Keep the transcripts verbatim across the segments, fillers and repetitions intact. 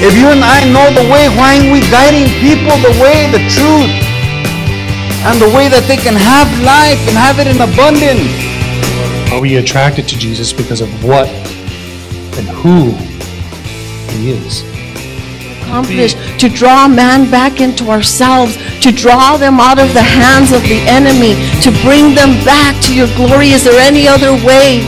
If you and I know the way, why aren't we guiding people the way, the truth, and the way that they can have life and have it in abundance? Are we attracted to Jesus because of what and who He is? Accomplish to draw man back into ourselves, to draw them out of the hands of the enemy, to bring them back to your glory. Is there any other way?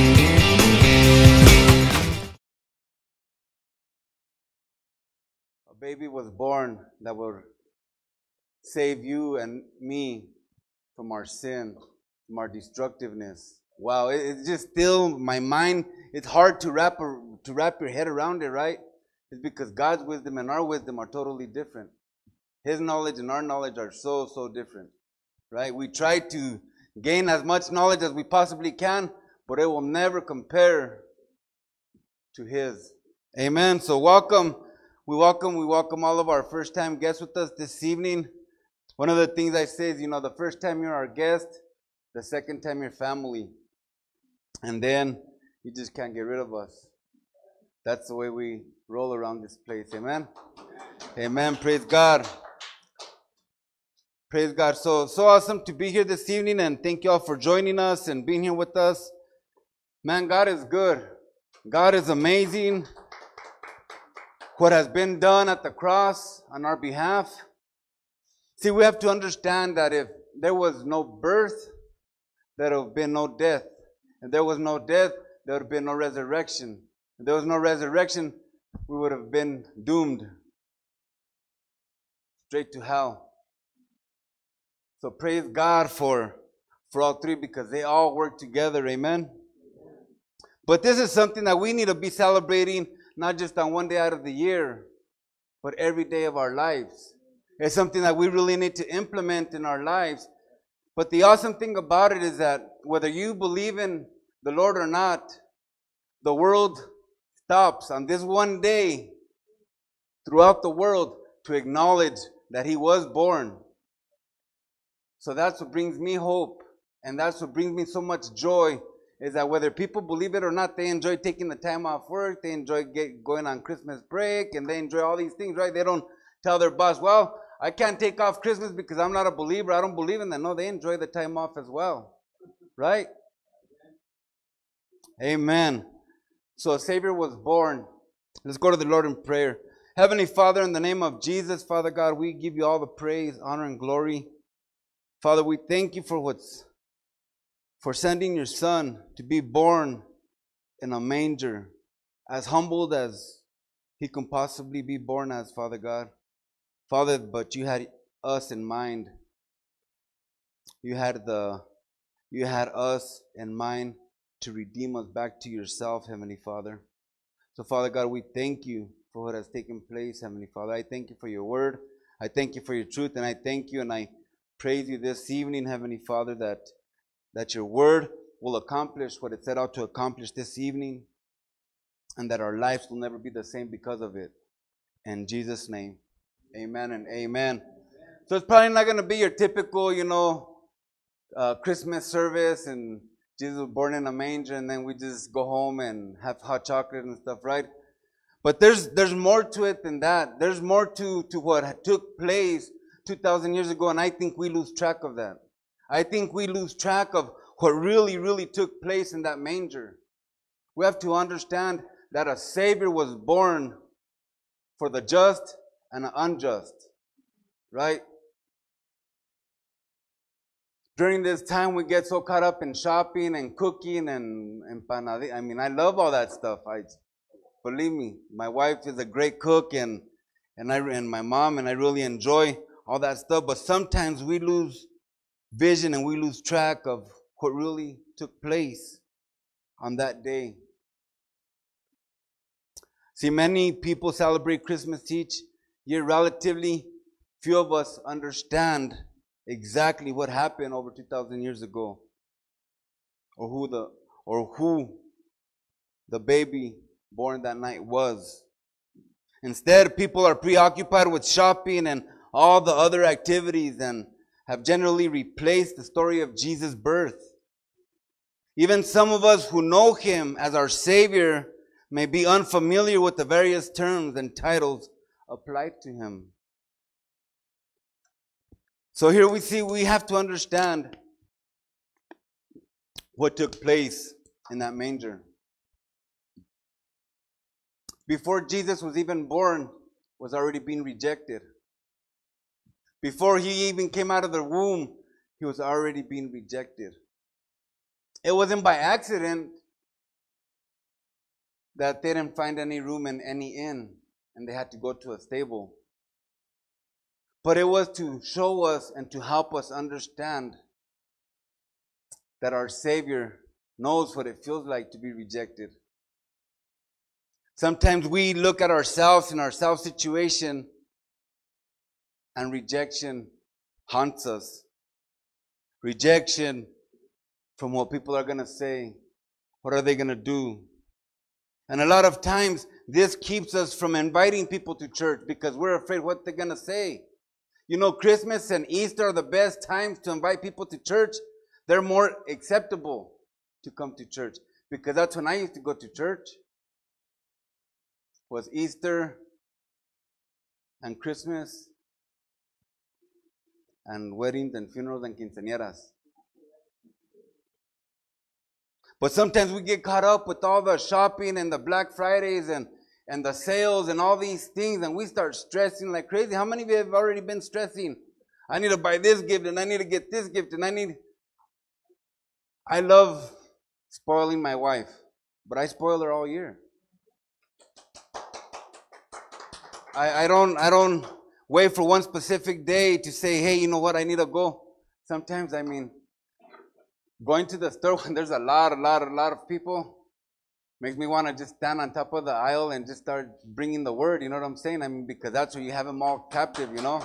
A baby was born that would save you and me from our sin, from our destructiveness. Wow, it, it's just still my mind. It's hard to wrap a, to wrap your head around it, right? It's because God's wisdom and our wisdom are totally different. His knowledge and our knowledge are so, so different, right? We try to gain as much knowledge as we possibly can, but it will never compare to His. Amen. So welcome. We welcome, we welcome all of our first-time guests with us this evening. One of the things I say is, you know, the first time you're our guest, the second time you're family. And then you just can't get rid of us. That's the way we roll around this place. Amen. Amen. Praise God. Praise God. So, so awesome to be here this evening, and thank you all for joining us and being here with us. Man, God is good. God is amazing. What has been done at the cross on our behalf. See, we have to understand that if there was no birth, there would have been no death. If there was no death, there would have been no resurrection. If there was no resurrection, we would have been doomed straight to hell. So praise God for, for all three, because they all work together. Amen. But this is something that we need to be celebrating, not just on one day out of the year, but every day of our lives. It's something that we really need to implement in our lives. But the awesome thing about it is that whether you believe in the Lord or not, the world stops on this one day throughout the world to acknowledge that He was born. So that's what brings me hope, and that's what brings me so much joy, is that whether people believe it or not, they enjoy taking the time off work, they enjoy get, going on Christmas break, and they enjoy all these things, right? They don't tell their boss, well, I can't take off Christmas because I'm not a believer, I don't believe in that. No, they enjoy the time off as well, right? Amen. So a Savior was born. Let's go to the Lord in prayer. Heavenly Father, in the name of Jesus, Father God, we give you all the praise, honor, and glory. Father, we thank you for what's for sending your Son to be born in a manger, as humbled as He can possibly be born as, Father God. Father, but you had us in mind. You had the, you had us in mind to redeem us back to yourself, Heavenly Father. So, Father God, we thank you for what has taken place, Heavenly Father. I thank you for your word. I thank you for your truth, and I thank you and I praise you this evening, Heavenly Father, that, that your word will accomplish what it set out to accomplish this evening, and that our lives will never be the same because of it. In Jesus' name, amen and amen. So it's probably not going to be your typical, you know, uh, Christmas service and Jesus was born in a manger and then we just go home and have hot chocolate and stuff, right? But there's there's more to it than that. There's more to, to what took place two thousand years ago, and I think we lose track of that. I think we lose track of what really, really took place in that manger. We have to understand that a Savior was born for the just and the unjust, right? During this time, we get so caught up in shopping and cooking and empanadillas. I mean, I love all that stuff. I believe me, my wife is a great cook, and and I and my mom, and I really enjoy all that stuff. But sometimes we lose vision and we lose track of what really took place on that day. See, many people celebrate Christmas each year. Relatively few of us understand exactly what happened over two thousand years ago, or who the or who the baby born that night was. Instead, people are preoccupied with shopping and all the other activities and have generally replaced the story of Jesus' birth. Even some of us who know Him as our Savior may be unfamiliar with the various terms and titles applied to him. So here we see we have to understand what took place in that manger. Before Jesus was even born, was already being rejected. Before he even came out of the womb, he was already being rejected. It wasn't by accident that they didn't find any room in any inn and they had to go to a stable. But it was to show us and to help us understand that our Savior knows what it feels like to be rejected. Sometimes we look at ourselves in our self situation and rejection haunts us. Rejection from what people are going to say. What are they going to do? And a lot of times this keeps us from inviting people to church because we're afraid what they're going to say. You know, Christmas and Easter are the best times to invite people to church. They're more acceptable to come to church because that's when I used to go to church. Was Easter and Christmas and weddings and funerals and quinceañeras. But sometimes we get caught up with all the shopping and the Black Fridays and, and the sales and all these things, and we start stressing like crazy. How many of you have already been stressing? I need to buy this gift and I need to get this gift and I need... I love spoiling my wife, but I spoil her all year. I, I don't I don't wait for one specific day to say, hey, you know what, I need to go. Sometimes, I mean, going to the store when there's a lot, a lot, a lot of people makes me want to just stand on top of the aisle and just start bringing the word, you know what I'm saying? I mean, because that's where you have them all captive, you know?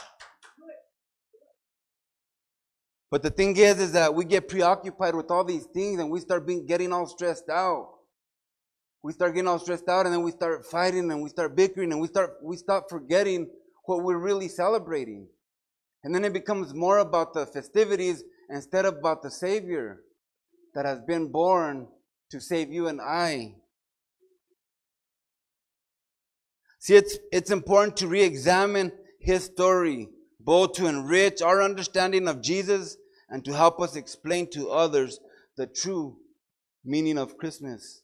But the thing is, is that we get preoccupied with all these things and we start being getting all stressed out. We start getting all stressed out and then we start fighting and we start bickering and we start we stop forgetting what we're really celebrating. And then it becomes more about the festivities instead of about the Savior that has been born to save you and I. See, it's, it's important to re-examine his story, both to enrich our understanding of Jesus and to help us explain to others the true meaning of Christmas.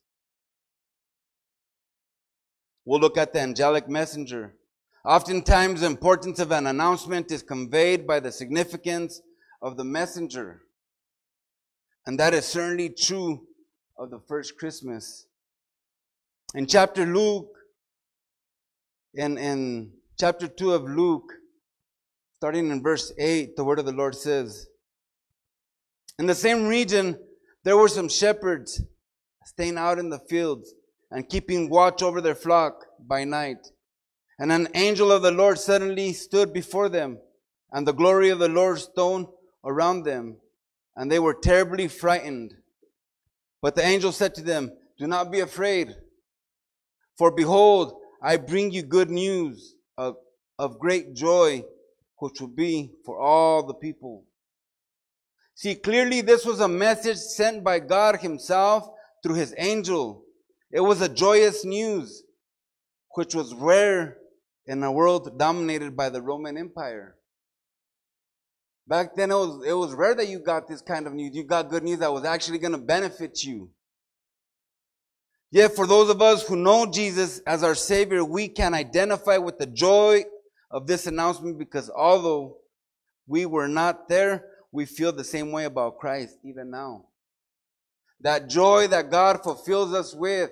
We'll look at the angelic messenger. Oftentimes, the importance of an announcement is conveyed by the significance of the messenger. And that is certainly true of the first Christmas. In chapter Luke, in, in chapter two of Luke, starting in verse eight, the word of the Lord says, in the same region, there were some shepherds staying out in the fields and keeping watch over their flock by night. And an angel of the Lord suddenly stood before them, and the glory of the Lord shone around them, and they were terribly frightened. But the angel said to them, do not be afraid, for behold, I bring you good news of, of great joy, which will be for all the people. See, clearly this was a message sent by God himself through his angel. It was a joyous news, which was rare in a world dominated by the Roman Empire. Back then, it was, it was rare that you got this kind of news. You got good news that was actually going to benefit you. Yet, for those of us who know Jesus as our Savior, we can identify with the joy of this announcement because although we were not there, we feel the same way about Christ even now. That joy that God fulfills us with.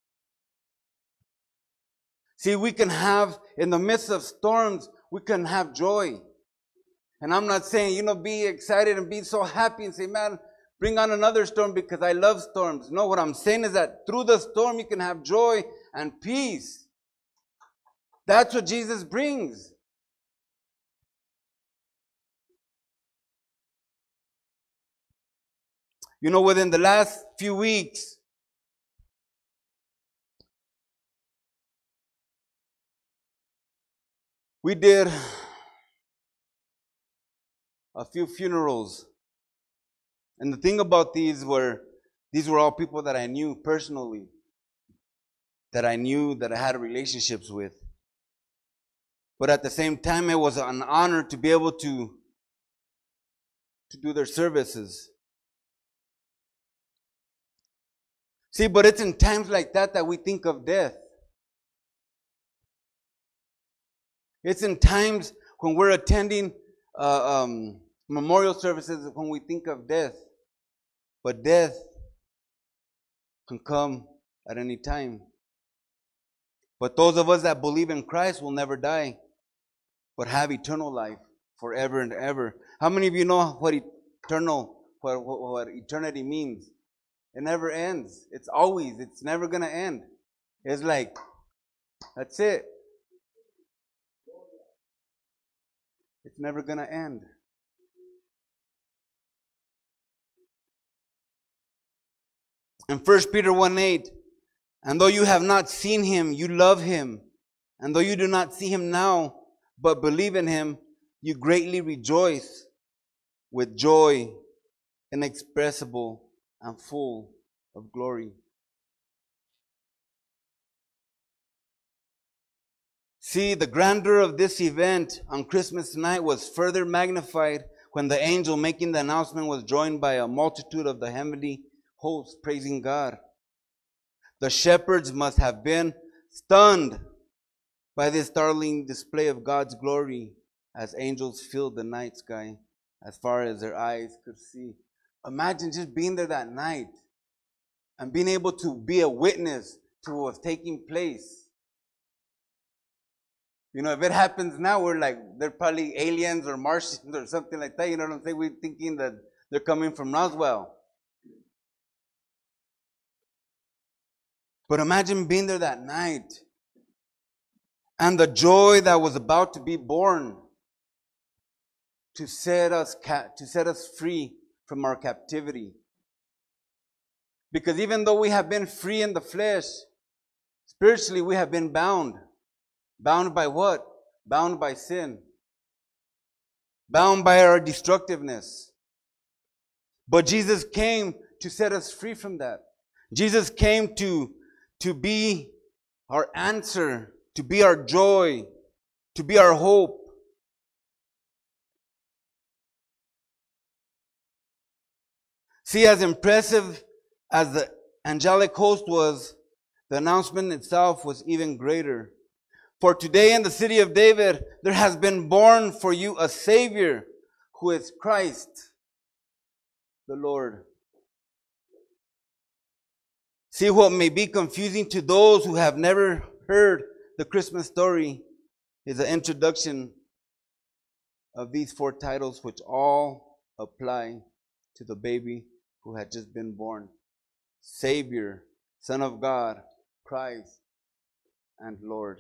See, we can have, in the midst of storms, we can have joy. And I'm not saying, you know, be excited and be so happy and say, man, bring on another storm because I love storms. No, what I'm saying is that through the storm, you can have joy and peace. That's what Jesus brings. You know, within the last few weeks, we did a few funerals. And the thing about these were, these were all people that I knew personally, that I knew, that I had relationships with. But at the same time, it was an honor to be able to, to do their services. See, but it's in times like that that we think of death. It's in times when we're attending uh, um, memorial services when we think of death. But death can come at any time. But those of us that believe in Christ will never die, but have eternal life forever and ever. How many of you know what eternal, what, what, what eternity means? It never ends. It's always, it's never going to end. It's like, that's it. It's never going to end. In First Peter one eight, and though you have not seen him, you love him. And though you do not see him now, but believe in him, you greatly rejoice with joy inexpressible and full of glory. See, the grandeur of this event on Christmas night was further magnified when the angel making the announcement was joined by a multitude of the heavenly hosts praising God. The shepherds must have been stunned by this startling display of God's glory as angels filled the night sky as far as their eyes could see. Imagine just being there that night and being able to be a witness to what was taking place. You know, if it happens now, we're like, they're probably aliens or Martians or something like that. You know what I'm saying? We're thinking that they're coming from Roswell. But imagine being there that night and the joy that was about to be born to set us ca- to set us free from our captivity. Because even though we have been free in the flesh, spiritually we have been bound. Bound by what? Bound by sin. Bound by our destructiveness. But Jesus came to set us free from that. Jesus came to, to be our answer, to be our joy, to be our hope. See, as impressive as the angelic host was, the announcement itself was even greater. For today in the city of David, there has been born for you a Savior, who is Christ, the Lord. See, what may be confusing to those who have never heard the Christmas story is the introduction of these four titles, which all apply to the baby who had just been born. Savior, Son of God, Christ, and Lord.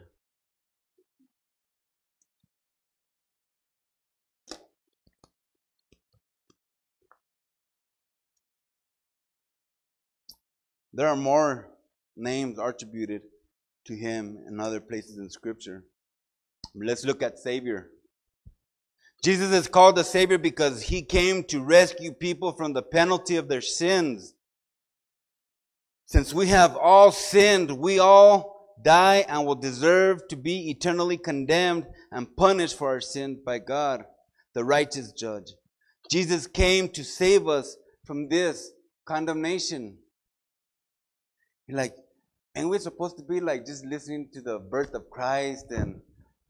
There are more names attributed to him in other places in Scripture. Let's look at Savior. Jesus is called the Savior because he came to rescue people from the penalty of their sins. Since we have all sinned, we all die and will deserve to be eternally condemned and punished for our sins by God, the righteous judge. Jesus came to save us from this condemnation. Like, and we're supposed to be like just listening to the birth of Christ and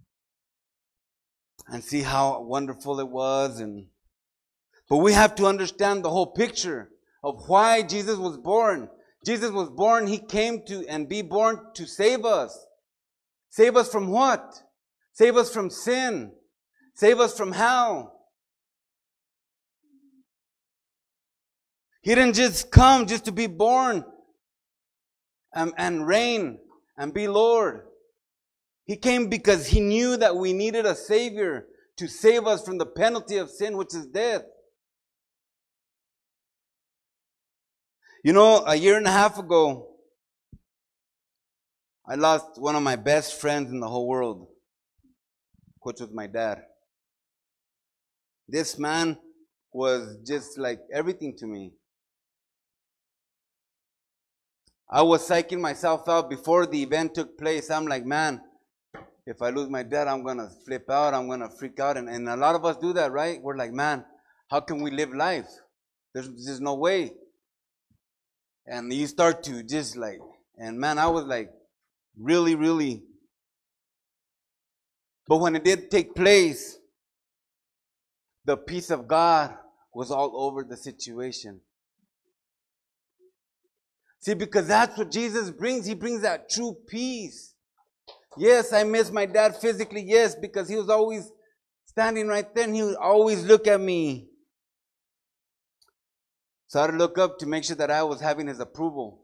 and see how wonderful it was, and but we have to understand the whole picture of why Jesus was born. Jesus was born, he came to and be born to save us. Save us from what? Save us from sin. Save us from hell. He didn't just come just to be born and, and reign and be Lord. He came because he knew that we needed a Savior to save us from the penalty of sin, which is death. You know, a year and a half ago, I lost one of my best friends in the whole world, which was my dad. This man was just like everything to me. I was psyching myself out before the event took place. I'm like, man, if I lose my dad, I'm going to flip out. I'm going to freak out. And, and a lot of us do that, right? We're like, man, how can we live life? There's just no way. And you start to just like, and man, I was like really, really. But when it did take place, the peace of God was all over the situation. See, because that's what Jesus brings. He brings that true peace. Yes, I miss my dad physically. Yes, because he was always standing right there and he would always look at me. So I had to look up to make sure that I was having his approval.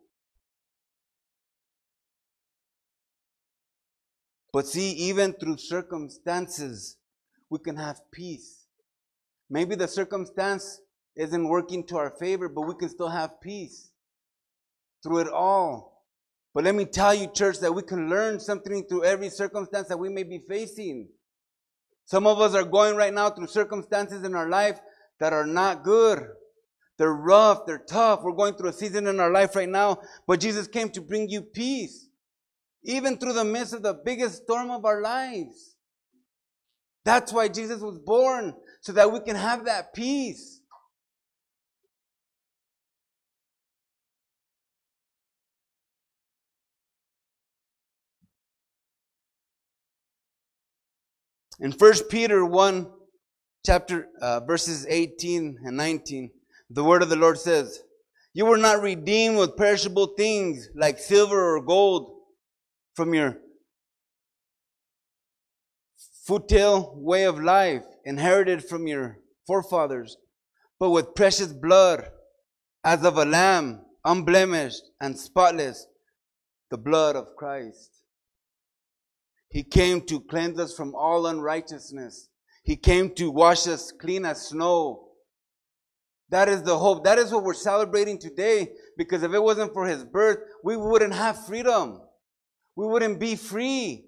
But see, even through circumstances, we can have peace. Maybe the circumstance isn't working to our favor, but we can still have peace through it all. But let me tell you, church, that we can learn something through every circumstance that we may be facing. Some of us are going right now through circumstances in our life that are not good. They're rough, they're tough. We're going through a season in our life right now, but Jesus came to bring you peace, even through the midst of the biggest storm of our lives. That's why Jesus was born, so that we can have that peace. In First Peter one, chapter uh, verses eighteen and nineteen, the word of the Lord says, "You were not redeemed with perishable things like silver or gold from your futile way of life, inherited from your forefathers, but with precious blood, as of a lamb, unblemished and spotless, the blood of Christ." He came to cleanse us from all unrighteousness. He came to wash us clean as snow. That is the hope. That is what we're celebrating today. Because if it wasn't for his birth, we wouldn't have freedom. We wouldn't be free.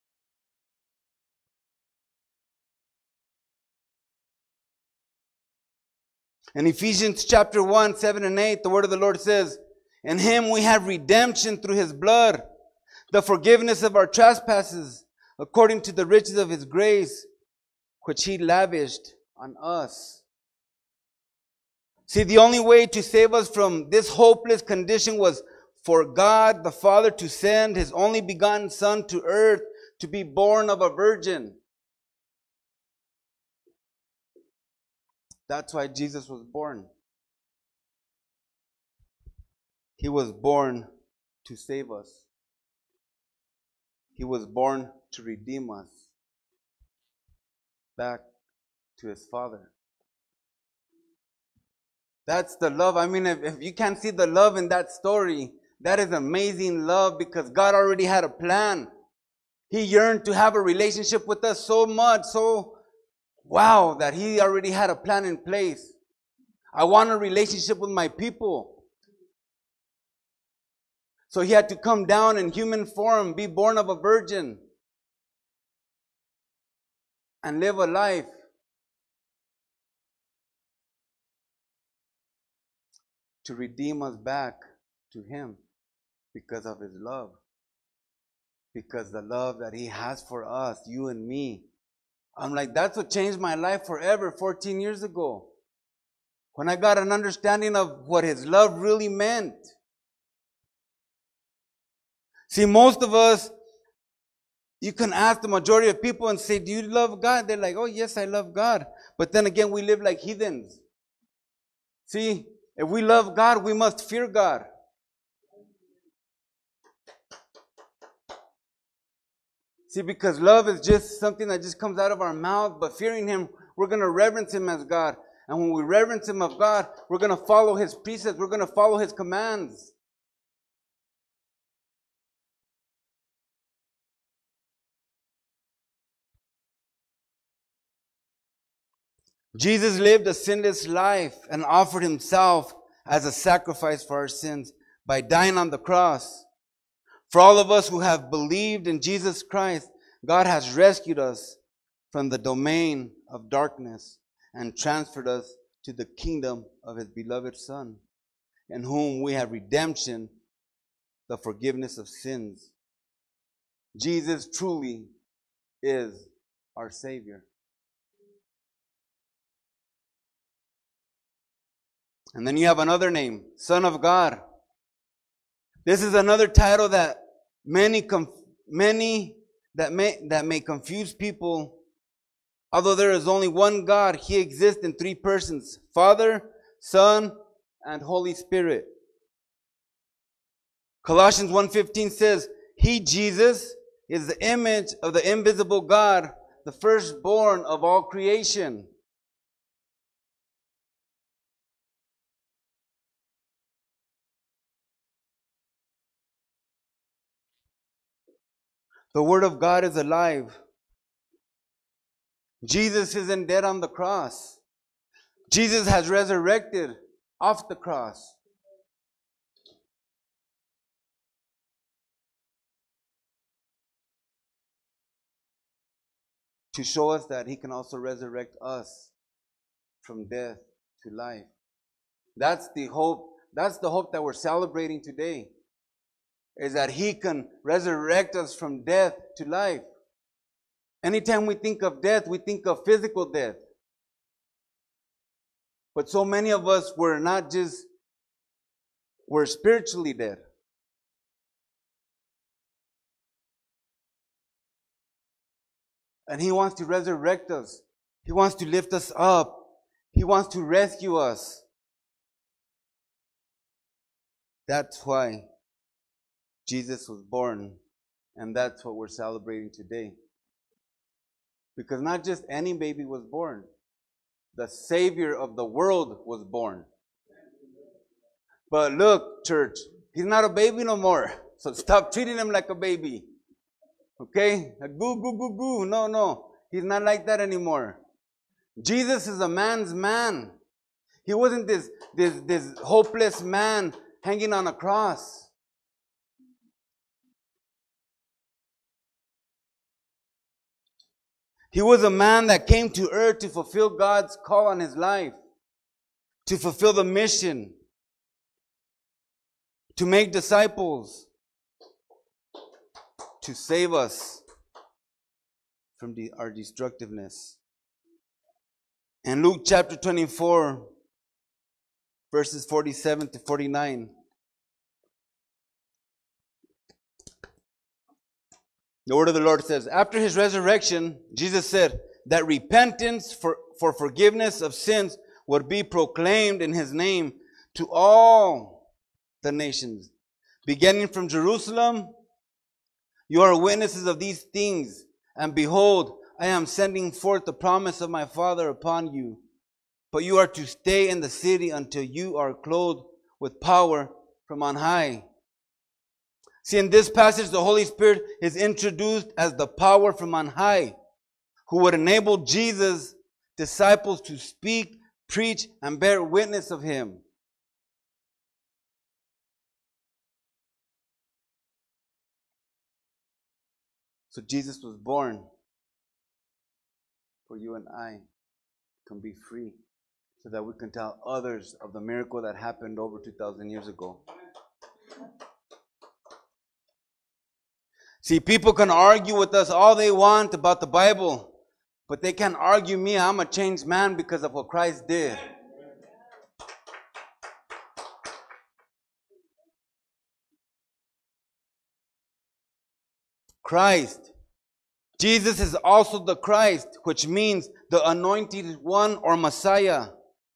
In Ephesians chapter one, seven and eight, the word of the Lord says, "In him we have redemption through his blood, the forgiveness of our trespasses, according to the riches of his grace, which he lavished on us." See, the only way to save us from this hopeless condition was for God the Father to send his only begotten Son to earth to be born of a virgin. That's why Jesus was born. He was born to save us. He was born to redeem us back to his Father. That's the love. I mean, if, if you can't see the love in that story, that is amazing love, because God already had a plan. He yearned to have a relationship with us so much, so wow, that he already had a plan in place. I want a relationship with my people. So he had to come down in human form, be born of a virgin, and live a life to redeem us back to him because of his love. Because the love that he has for us, you and me. I'm like, that's what changed my life forever fourteen years ago. When I got an understanding of what his love really meant. See, most of us, you can ask the majority of people and say, "Do you love God?" They're like, "Oh, yes, I love God." But then again, we live like heathens. See, if we love God, we must fear God. See, because love is just something that just comes out of our mouth, but fearing him, we're going to reverence him as God. And when we reverence him of God, we're going to follow his precepts. We're going to follow his commands. Jesus lived a sinless life and offered himself as a sacrifice for our sins by dying on the cross. For all of us who have believed in Jesus Christ, God has rescued us from the domain of darkness and transferred us to the kingdom of his beloved Son, in whom we have redemption, the forgiveness of sins. Jesus truly is our Savior. And then you have another name, Son of God. This is another title that many conf- many that may that may confuse people. Although there is only one God, He exists in three persons: Father, Son, and Holy Spirit. Colossians one fifteen says, He, Jesus, is the image of the invisible God, the firstborn of all creation. The Word of God is alive. Jesus isn't dead on the cross. Jesus has resurrected off the cross. To show us that He can also resurrect us from death to life. That's the hope. That's the hope that we're celebrating today. Is that He can resurrect us from death to life. Anytime we think of death, we think of physical death. But so many of us were not just, we're spiritually dead. And He wants to resurrect us. He wants to lift us up. He wants to rescue us. That's why Jesus was born. And that's what we're celebrating today. Because not just any baby was born. The Savior of the world was born. But look, church, He's not a baby no more. So stop treating Him like a baby. Okay? A goo, goo, goo, goo. No, no. He's not like that anymore. Jesus is a man's man. He wasn't this, this, this hopeless man hanging on a cross. He was a man that came to earth to fulfill God's call on His life. To fulfill the mission. To make disciples. To save us from the, our destructiveness. In Luke chapter twenty-four, verses forty-seven to forty-nine. The word of the Lord says, after His resurrection, Jesus said that repentance for, for forgiveness of sins would be proclaimed in His name to all the nations. Beginning from Jerusalem, you are witnesses of these things, and behold, I am sending forth the promise of my Father upon you. But you are to stay in the city until you are clothed with power from on high. See, in this passage, the Holy Spirit is introduced as the power from on high, who would enable Jesus' disciples to speak, preach, and bear witness of Him. So Jesus was born for you and I can be free, so that we can tell others of the miracle that happened over two thousand years ago. See, people can argue with us all they want about the Bible, but they can't argue me. I'm a changed man because of what Christ did. Christ. Jesus is also the Christ, which means the anointed one or Messiah.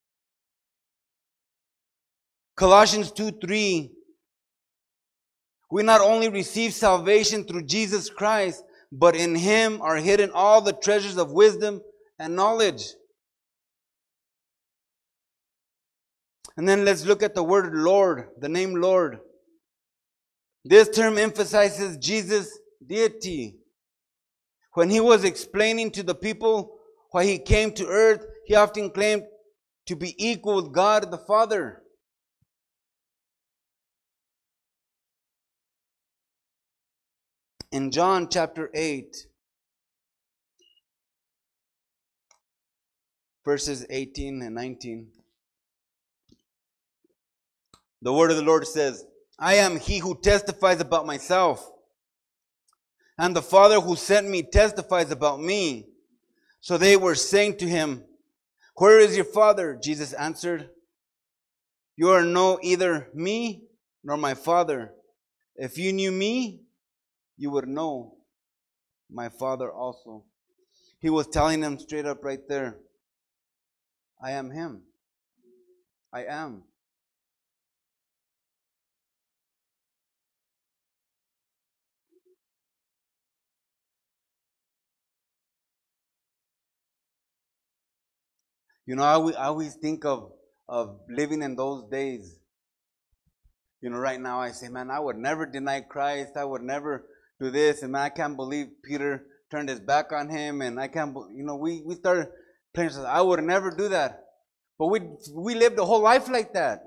Colossians two three. We not only receive salvation through Jesus Christ, but in Him are hidden all the treasures of wisdom and knowledge. And then let's look at the word Lord, the name Lord. This term emphasizes Jesus' deity. When He was explaining to the people why He came to earth, He often claimed to be equal with God the Father. In John chapter eight, verses eighteen and nineteen, the word of the Lord says, I am He who testifies about myself. and the Father who sent me testifies about me. So they were saying to him, where is your Father? Jesus answered, you are know either me nor my Father. If you knew me, you would know my Father also. He was telling them straight up right there, I am Him. I am. You know, I always, I always think of, of living in those days. You know, right now I say, man, I would never deny Christ. I would never do this. And man, I can't believe Peter turned his back on him. And I can't, you know, we, we started playing, I would never do that. But we, we lived a whole life like that.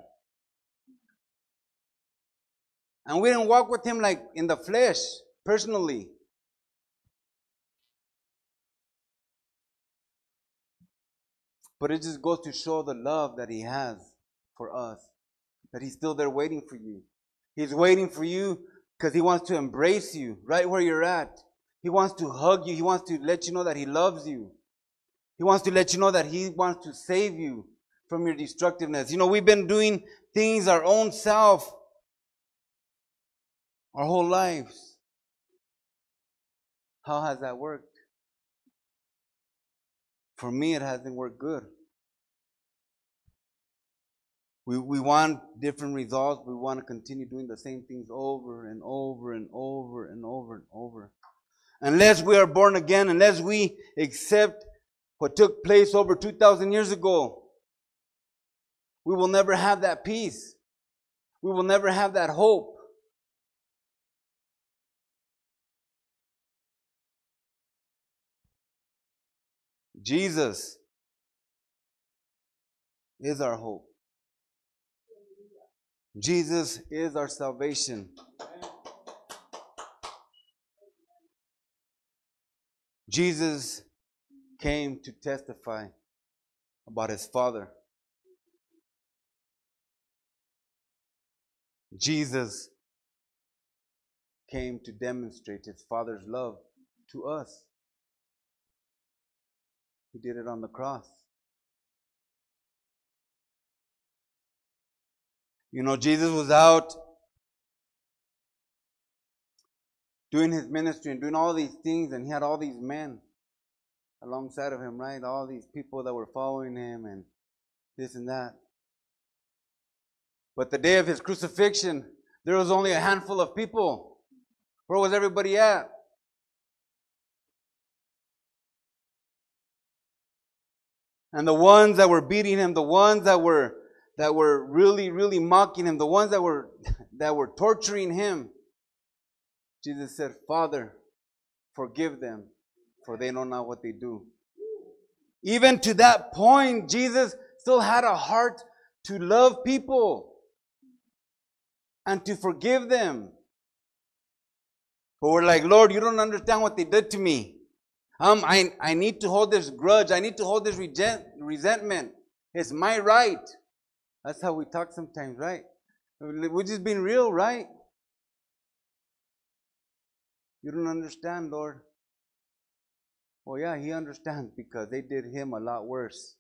And we didn't walk with Him like in the flesh, personally. But it just goes to show the love that He has for us. That He's still there waiting for you. He's waiting for you because He wants to embrace you right where you're at. He wants to hug you. He wants to let you know that He loves you. He wants to let you know that He wants to save you from your destructiveness. You know, we've been doing things our own self our whole lives. How has that worked? For me, it hasn't worked good. We, we want different results. We want to continue doing the same things over and over and over and over and over. Unless we are born again, unless we accept what took place over two thousand years ago, we will never have that peace. We will never have that hope. Jesus is our hope. Jesus is our salvation. Jesus came to testify about His Father. Jesus came to demonstrate His Father's love to us. He did it on the cross. You know, Jesus was out doing His ministry and doing all these things, and He had all these men alongside of Him, right? All these people that were following Him and this and that. But the day of His crucifixion, there was only a handful of people. Where was everybody at? And the ones that were beating Him, the ones that were that were really, really mocking Him, the ones that were that were torturing Him, Jesus said, Father, forgive them, for they know not what they do. Even to that point, Jesus still had a heart to love people and to forgive them. But we're like, Lord, you don't understand what they did to me. Um, I, I need to hold this grudge. I need to hold this resent, resentment. It's my right. That's how we talk sometimes, right? We're just being real, right? You don't understand, Lord. Well, yeah, He understands because they did Him a lot worse.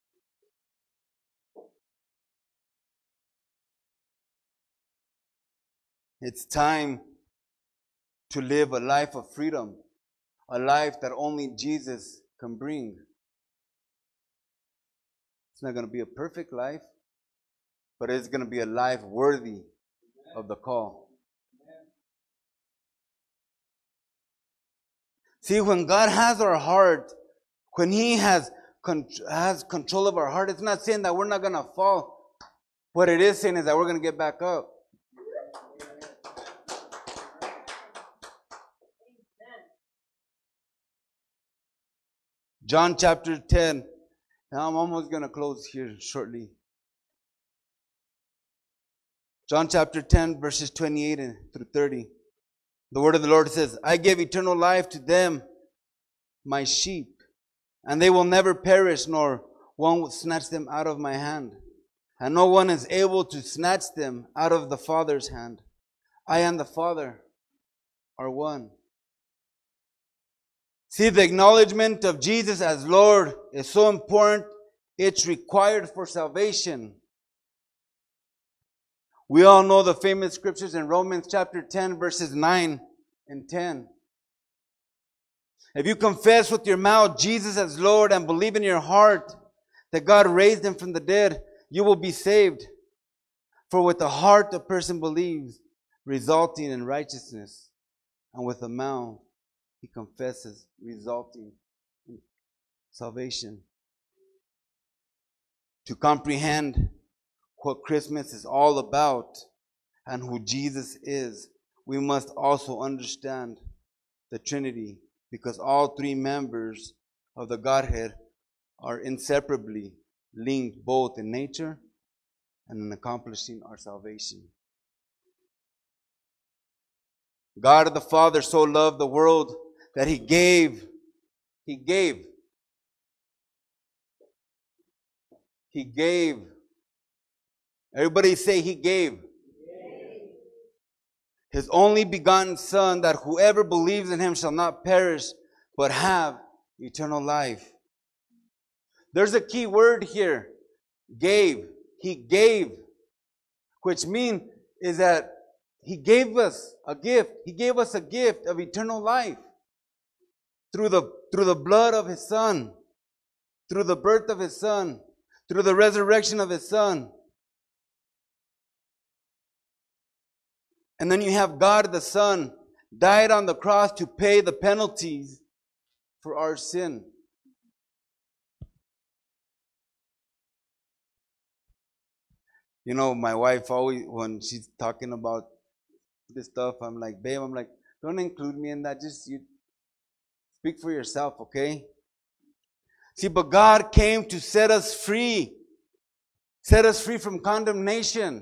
It's time to live a life of freedom. A life that only Jesus can bring. It's not going to be a perfect life, but it's going to be a life worthy of the call. See, when God has our heart, when He has, has control of our heart, it's not saying that we're not going to fall. What it is saying is that we're going to get back up. John chapter ten. Now I'm almost going to close here shortly. John chapter ten, verses twenty-eight through thirty. The word of the Lord says, I give eternal life to them, my sheep, and they will never perish, nor one will snatch them out of my hand. And no one is able to snatch them out of the Father's hand. I and the Father are one. See, the acknowledgement of Jesus as Lord is so important. It's required for salvation. We all know the famous scriptures in Romans chapter ten, verses nine and ten. If you confess with your mouth Jesus as Lord and believe in your heart that God raised him from the dead, you will be saved. For with the heart a person believes, resulting in righteousness, and with the mouth he confesses, resulting in salvation. To comprehend what Christmas is all about and who Jesus is, we must also understand the Trinity, because all three members of the Godhead are inseparably linked both in nature and in accomplishing our salvation. God the Father so loved the world that He gave, He gave, He gave. Everybody say He gave. His only begotten Son, that whoever believes in Him shall not perish, but have eternal life. There's a key word here. Gave. He gave. Which means is that He gave us a gift. He gave us a gift of eternal life. Through the, through the blood of His Son. Through the birth of His Son. Through the resurrection of His Son. And then you have God the Son died on the cross to pay the penalties for our sin. You know, my wife always, when she's talking about this stuff, I'm like, babe, I'm like, don't include me in that. Just you speak for yourself, okay? See, but God came to set us free. Set us free from condemnation.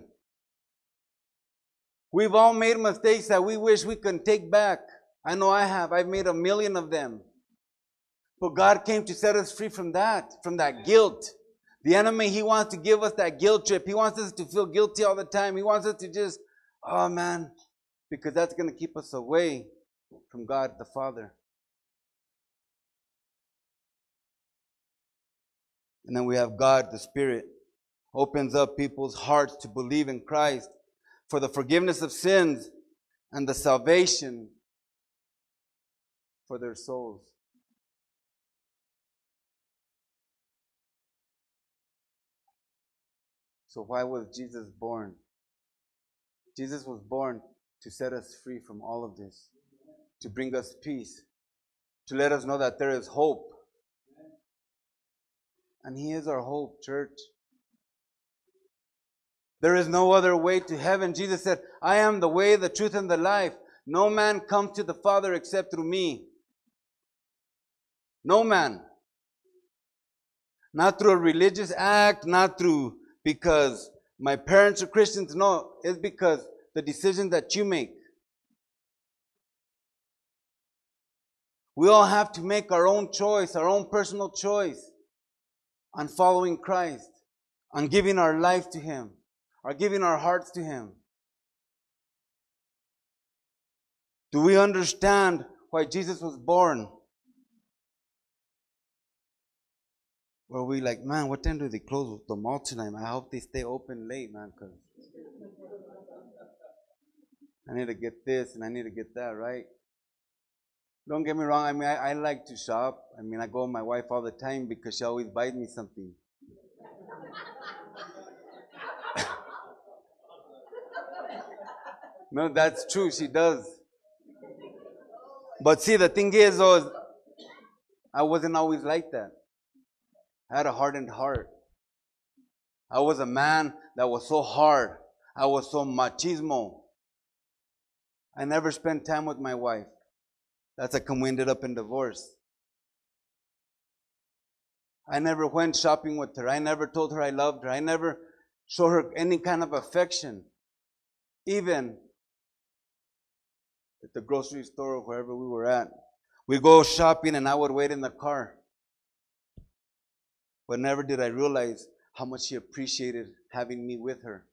We've all made mistakes that we wish we could take back. I know I have. I've made a million of them. But God came to set us free from that, from that guilt. The enemy, he wants to give us that guilt trip. He wants us to feel guilty all the time. He wants us to just, oh man, because that's going to keep us away from God the Father. And then we have God the Spirit. Opens up people's hearts to believe in Christ for the forgiveness of sins and the salvation for their souls. So why was Jesus born? Jesus was born to set us free from all of this, to bring us peace, to let us know that there is hope. And He is our hope, church. There is no other way to heaven. Jesus said, I am the way, the truth, and the life. No man comes to the Father except through me. No man. Not through a religious act, not through because my parents are Christians. No, it's because the decisions that you make. We all have to make our own choice, our own personal choice on following Christ, on giving our life to Him, or giving our hearts to Him. Do we understand why Jesus was born? Or are we like, man, what time do they close the mall tonight? I hope they stay open late, man, because I need to get this and I need to get that, right? Don't get me wrong. I mean, I, I like to shop. I mean, I go with my wife all the time because she always buys me something. No, that's true. She does. But see, the thing is, though, I wasn't always like that. I had a hardened heart. I was a man that was so hard. I was so machismo. I never spent time with my wife. That's how come we ended up in divorce. I never went shopping with her. I never told her I loved her. I never showed her any kind of affection. Even at the grocery store or wherever we were at. We'd go shopping and I would wait in the car. But never did I realize how much she appreciated having me with her.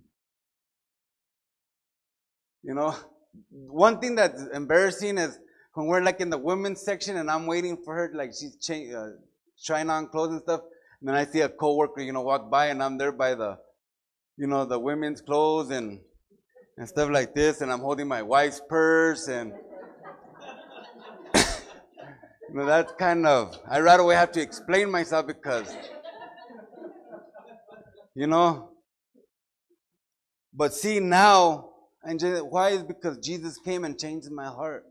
You know, one thing that's embarrassing is when we're like in the women's section and I'm waiting for her, like she's cha- uh, trying on clothes and stuff, and then I see a coworker, you know, walk by, and I'm there by the, you know, the women's clothes and and stuff like this, and I'm holding my wife's purse, and you know, that's kind of, I right away have to explain myself because, you know, but see now, and just, why is because Jesus came and changed my heart.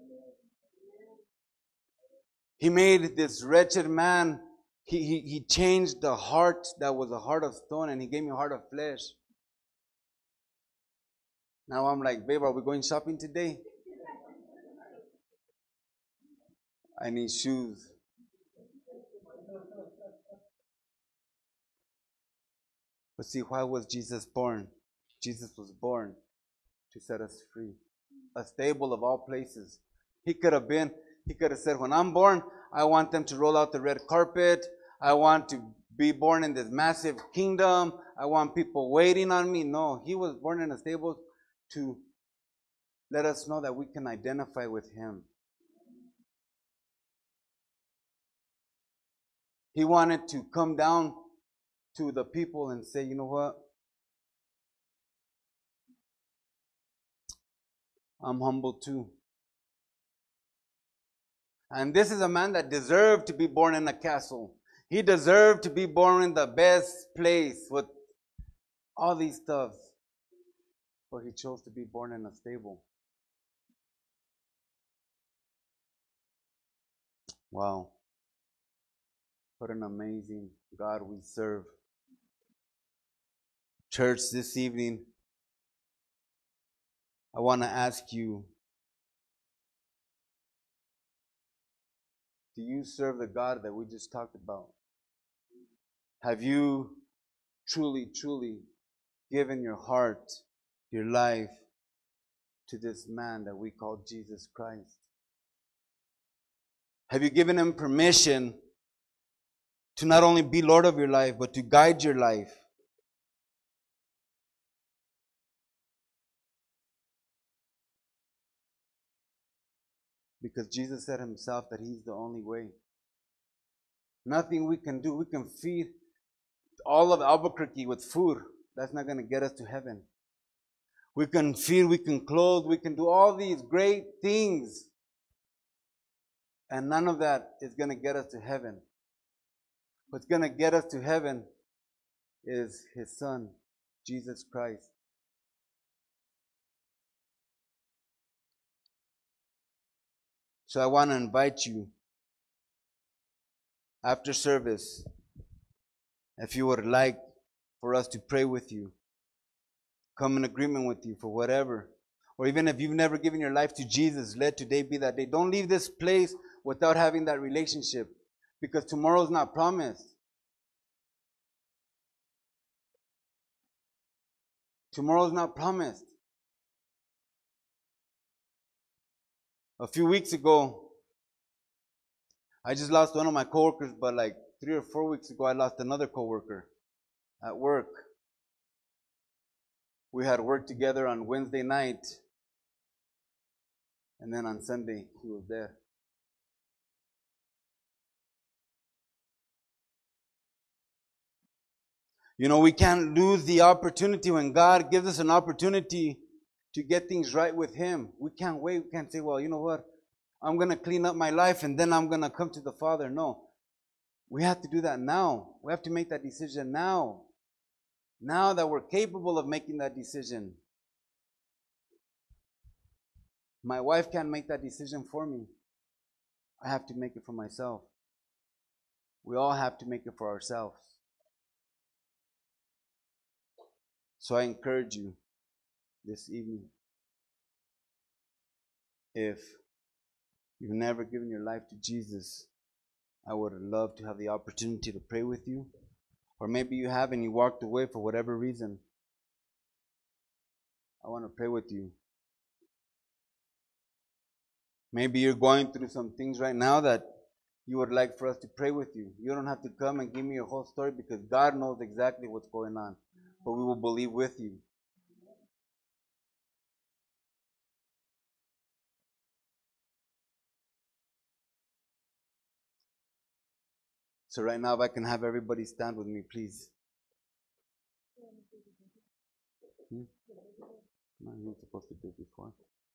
He made this wretched man, he, he, he changed the heart that was a heart of stone, and he gave me a heart of flesh. Now I'm like, babe, are we going shopping today? I need shoes. But see, why was Jesus born? Jesus was born to set us free. A stable of all places. He could have been, he could have said, when I'm born, I want them to roll out the red carpet. I want to be born in this massive kingdom. I want people waiting on me. No, he was born in a stable to let us know that we can identify with him. He wanted to come down to the people and say, you know what? I'm humble too. And this is a man that deserved to be born in a castle. He deserved to be born in the best place with all these stuff. But he chose to be born in a stable. Wow. What an amazing God we serve. Church, this evening, I want to ask you, do you serve the God that we just talked about? Have you truly, truly given your heart, your life to this man that we call Jesus Christ? Have you given him permission to not only be Lord of your life, but to guide your life? Because Jesus said himself that he's the only way. Nothing we can do. We can feed all of Albuquerque with food. That's not going to get us to heaven. We can feed, we can clothe, we can do all these great things. And none of that is going to get us to heaven. What's going to get us to heaven is his Son, Jesus Christ. So I want to invite you, after service, if you would like for us to pray with you, come in agreement with you for whatever. Or even if you've never given your life to Jesus, let today be that day. Don't leave this place without having that relationship, because tomorrow's not promised. Tomorrow's not promised. A few weeks ago, I just lost one of my coworkers, but like three or four weeks ago, I lost another coworker at work. We had worked together on Wednesday night, and then on Sunday, he was there. You know, we can't lose the opportunity when God gives us an opportunity to get things right with him. We can't wait. We can't say, well, you know what? I'm going to clean up my life and then I'm going to come to the Father. No. We have to do that now. We have to make that decision now. Now that we're capable of making that decision. My wife can't make that decision for me. I have to make it for myself. We all have to make it for ourselves. So I encourage you this evening, if you've never given your life to Jesus, I would love to have the opportunity to pray with you. Or maybe you have and you walked away for whatever reason. I want to pray with you. Maybe you're going through some things right now that you would like for us to pray with you. You don't have to come and give me your whole story, because God knows exactly what's going on. But we will believe with you. So right now, if I can have everybody stand with me, please. Hmm? No, you're supposed to do it before.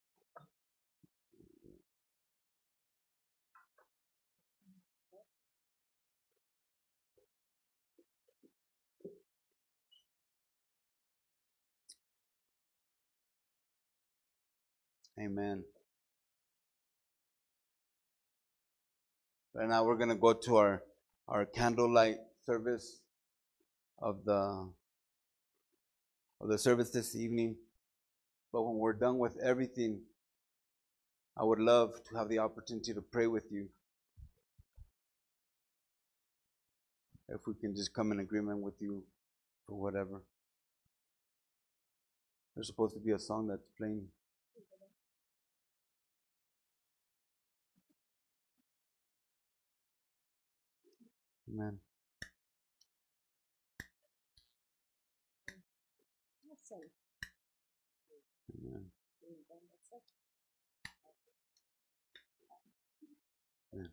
Amen. Right now we're going to go to our, our candlelight service of the of the service this evening. But when we're done with everything, I would love to have the opportunity to pray with you. If we can just come in agreement with you for whatever. There's supposed to be a song that's playing. Amen. Amen. Amen.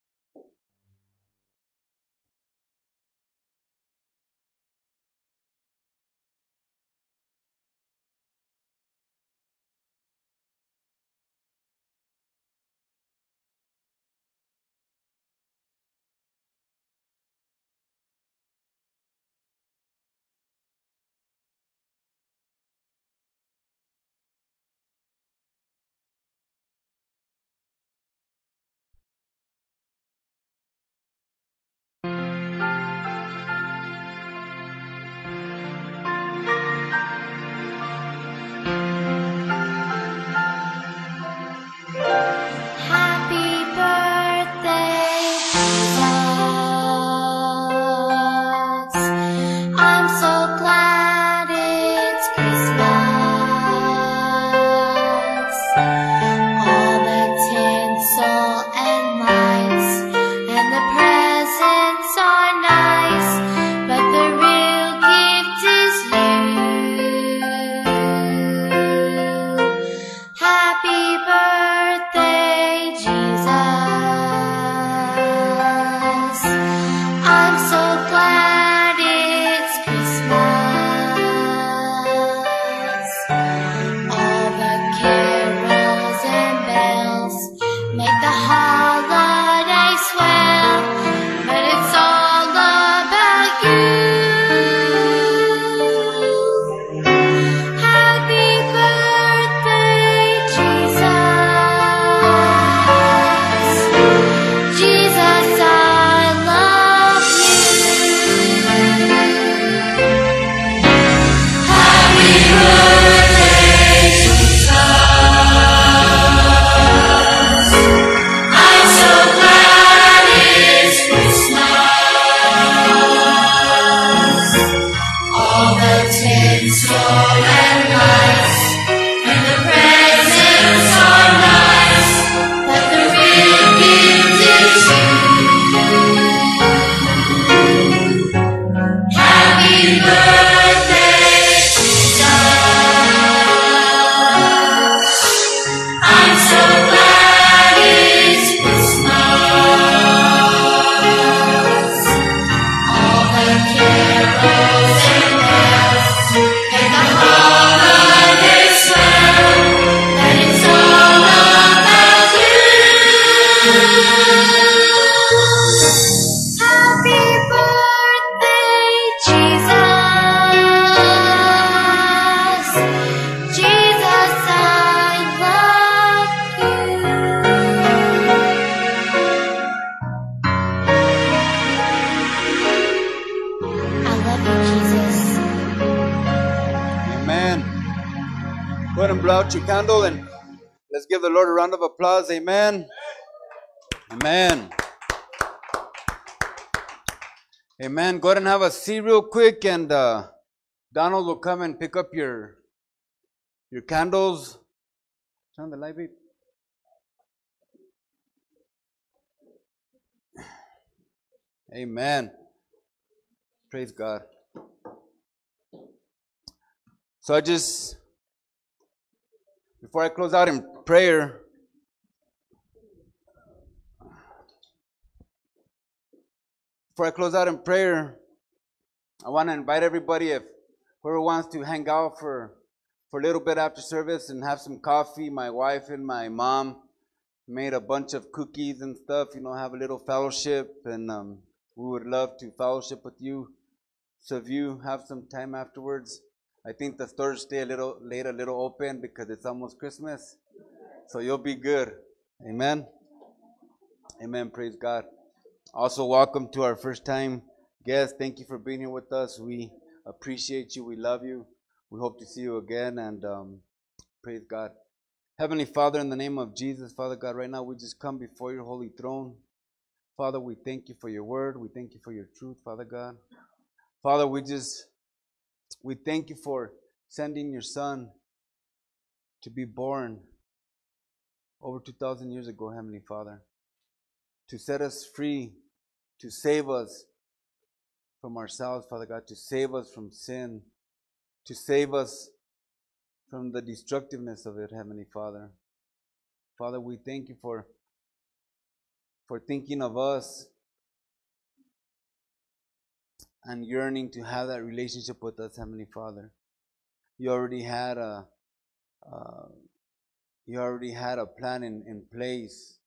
Happy birthday, Jesus. I'm so glad it's Christmas. All the tinsel and lights and the presents are nice, but the real gift is you. Happy birthday, Jesus. I'm so glad it's Christmas. All the carols and bells make the holiday swell, but it's all about you. Happy birthday, Jesus. Jesus, I love you. Happy birthday, Jesus. I'm so glad it's Christmas. All the tinsel and lights and the presents are nice, but the real gift is you. Happy birthday, Jesus. I'm so glad it's Christmas. All the carols and bells and the holiday swell, that it's all about you. Happy birthday, Jesus. Jesus, I love you. I love you, Jesus. Amen. Go ahead and blow out your candle and let's give the Lord a round of applause. Amen. Amen. Amen. Go ahead and have a seat real quick, and uh, Donald will come and pick up your your candles. Turn on the light, babe. Amen. Praise God. So I just, before I close out in prayer, Before I close out in prayer, I want to invite everybody, if whoever wants to hang out for, for a little bit after service and have some coffee. My wife and my mom made a bunch of cookies and stuff, you know, have a little fellowship, and um, we would love to fellowship with you. So if you have some time afterwards, I think the stores stay a little late, a little open because it's almost Christmas. So you'll be good. Amen. Amen. Praise God. Also, welcome to our first time guests. Thank you for being here with us. We appreciate you. We love you. We hope to see you again. And um, praise God. Heavenly Father, in the name of Jesus, Father God, right now we just come before your holy throne. Father, we thank you for your word. We thank you for your truth, Father God. Father, we just, we thank you for sending your son to be born over two thousand years ago, Heavenly Father, to set us free, to save us from ourselves, Father God, to save us from sin, to save us from the destructiveness of it, Heavenly Father. Father, we thank you for, for thinking of us and yearning to have that relationship with us, Heavenly Father. You already had a, uh, you already had a plan in, in place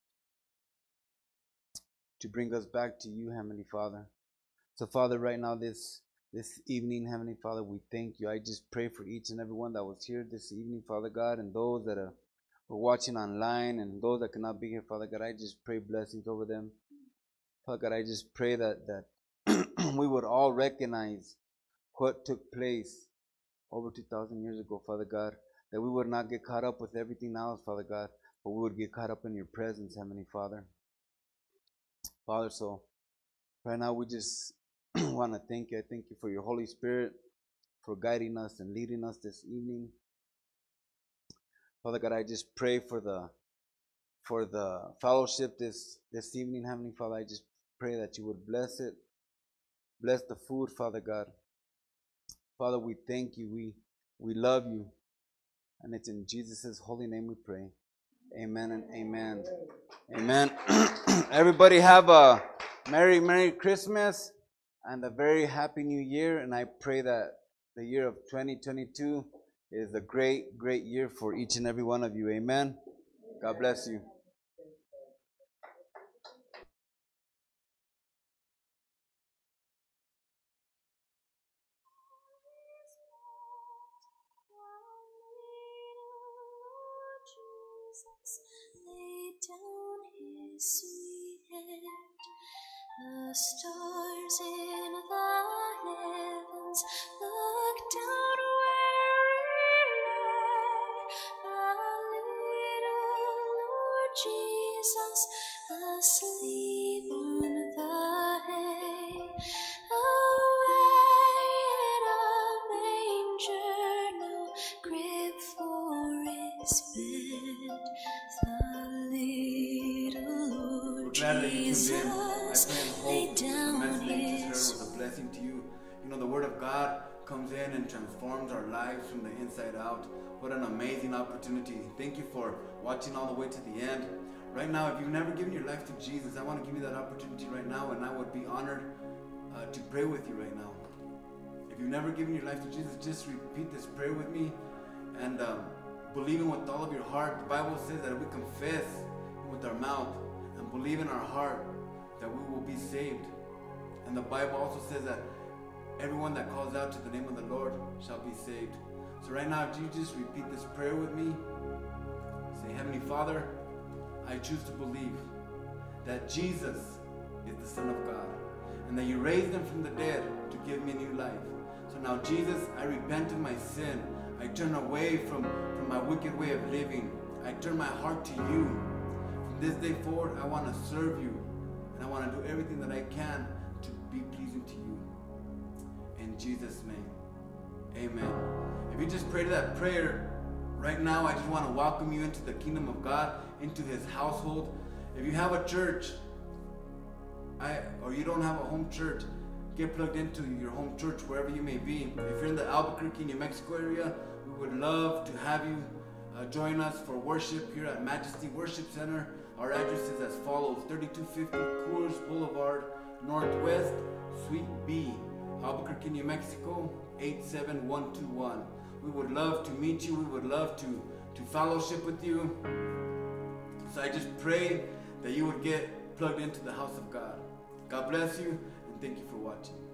to bring us back to you, Heavenly Father. So, Father, right now, this this evening, Heavenly Father, we thank you. I just pray for each and every one that was here this evening, Father God, and those that are were watching online and those that cannot be here, Father God. I just pray blessings over them. Father God, I just pray that that we would all recognize what took place over two thousand years ago, Father God, that we would not get caught up with everything else, Father God, but we would get caught up in your presence, Heavenly Father. Father, so right now we just want to thank you. I thank you for your Holy Spirit, for guiding us and leading us this evening. Father God, I just pray for the for the fellowship this, this evening, Heavenly Father. I just pray that you would bless it. Bless the food, Father God. Father, we thank you. We we love you. And it's in Jesus' holy name we pray. Amen and amen. Amen. Everybody have a Merry, Merry Christmas and a very Happy New Year. And I pray that the year of twenty twenty-two is a great, great year for each and every one of you. Amen. God bless you. Lay down his sweet head. The stars in the heavens look down where he lay. The little Lord Jesus asleep on the hay. Away in a manger, no crib for his bed. The little Lord Jesus lay down his sweet was a blessing to you. You know, the Word of God comes in and transforms our lives from the inside out. What an amazing opportunity. Thank you for watching all the way to the end. Right now, if you've never given your life to Jesus, I want to give you that opportunity right now, and I would be honored uh, to pray with you right now. If you've never given your life to Jesus, just repeat this prayer with me and um, believing with all of your heart. The Bible says that if we confess with our mouth and believe in our heart, that we will be saved. And the Bible also says that everyone that calls out to the name of the Lord shall be saved. So right now, if you just repeat this prayer with me, say, Heavenly Father, I choose to believe that Jesus is the Son of God and that you raised him from the dead to give me new life. So now, Jesus, I repent of my sin. I turn away from, from my wicked way of living. I turn my heart to you. From this day forward, I want to serve you. And I want to do everything that I can to be pleasing to you. In Jesus' name, amen. If you just prayed that prayer right now, I just want to welcome you into the kingdom of God, into his household. If you have a church, I, or you don't have a home church, get plugged into your home church wherever you may be. If you're in the Albuquerque, New Mexico area, we would love to have you uh, join us for worship here at Majesty Worship Center. Our address is as follows: thirty-two fifty Coors Boulevard, Northwest, Suite B, Albuquerque, New Mexico, eight seven one two one. We would love to meet you. We would love to, to fellowship with you. So I just pray that you would get plugged into the house of God. God bless you, and thank you for watching.